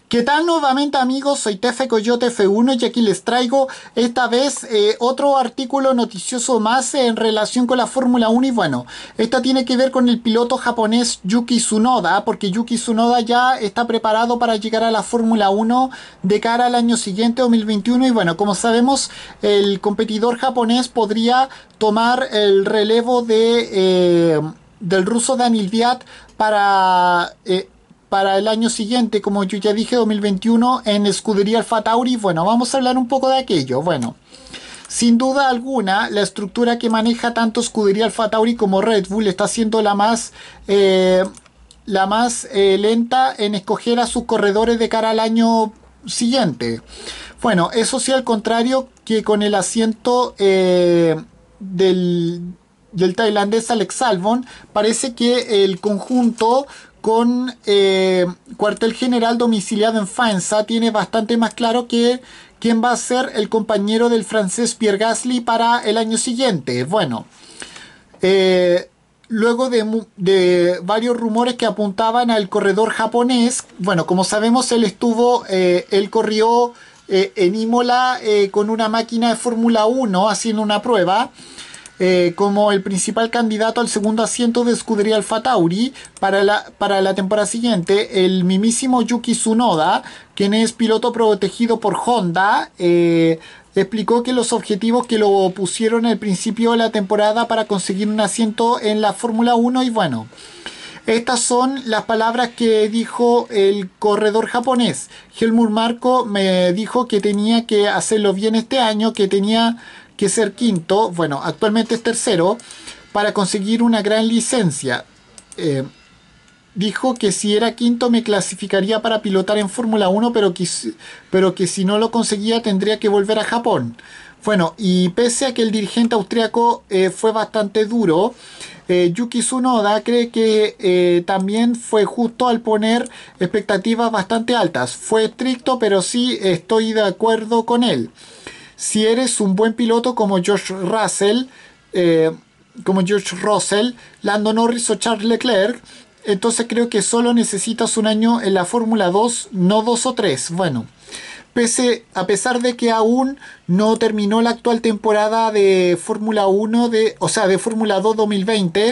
¿Qué tal nuevamente amigos? Soy Tefe Coyote F1 y aquí les traigo esta vez otro artículo noticioso más en relación con la Fórmula 1 y bueno, esta tiene que ver con el piloto japonés Yuki Tsunoda porque Yuki Tsunoda ya está preparado para llegar a la Fórmula 1 de cara al año siguiente 2021 y bueno, como sabemos el competidor japonés podría tomar el relevo del ruso Daniil Kvyat para el año siguiente, como yo ya dije, 2021, en Scuderia AlphaTauri. Bueno, vamos a hablar un poco de aquello. Bueno, sin duda alguna, la estructura que maneja tanto Scuderia AlphaTauri como Red Bull está siendo la más lenta en escoger a sus corredores de cara al año siguiente. Bueno, eso sí, al contrario que con el asiento del tailandés Alex Albon, parece que el conjunto con cuartel general domiciliado en Faenza tiene bastante más claro que quién va a ser el compañero del francés Pierre Gasly para el año siguiente. Bueno, luego de varios rumores que apuntaban al corredor japonés, bueno, como sabemos, él corrió en Imola con una máquina de Fórmula 1 haciendo una prueba. Como el principal candidato al segundo asiento de Scuderia AlphaTauri para la temporada siguiente, el mismísimo Yuki Tsunoda, quien es piloto protegido por Honda, explicó que los objetivos que lo pusieron al principio de la temporada para conseguir un asiento en la Fórmula 1 y bueno, estas son las palabras que dijo el corredor japonés. Helmut Marko me dijo que tenía que hacerlo bien este año, que tenía que ser quinto, bueno, actualmente es tercero, para conseguir una gran licencia. Dijo que si era quinto me clasificaría para pilotar en Fórmula 1, pero que si no lo conseguía tendría que volver a Japón. Bueno, y pese a que el dirigente austriaco fue bastante duro, Yuki Tsunoda cree que también fue justo al poner expectativas bastante altas. Fue estricto, pero sí estoy de acuerdo con él. Si eres un buen piloto como George Russell, Lando Norris o Charles Leclerc, entonces creo que solo necesitas un año en la Fórmula 2, no dos o tres. Bueno, a pesar de que aún no terminó la actual temporada de Fórmula 1, de Fórmula 2 2020,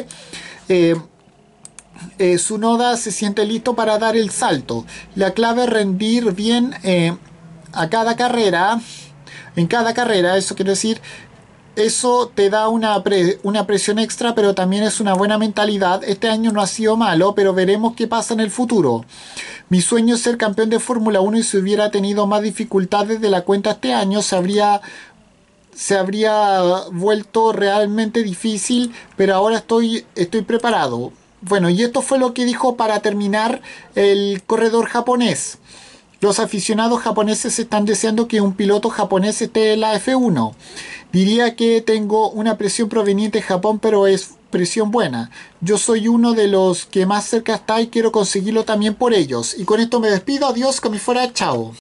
Tsunoda se siente listo para dar el salto. La clave es rendir bien a cada carrera. En cada carrera, eso quiere decir, eso te da una presión extra, pero también es una buena mentalidad. Este año no ha sido malo, pero veremos qué pasa en el futuro. Mi sueño es ser campeón de Fórmula 1 y si hubiera tenido más dificultades de la cuenta este año, se habría vuelto realmente difícil, pero ahora estoy preparado. Bueno, y esto fue lo que dijo para terminar el corredor japonés. Los aficionados japoneses están deseando que un piloto japonés esté en la F1. Diría que tengo una presión proveniente de Japón, pero es presión buena. Yo soy uno de los que más cerca está y quiero conseguirlo también por ellos. Y con esto me despido. Adiós, como fuera, chao.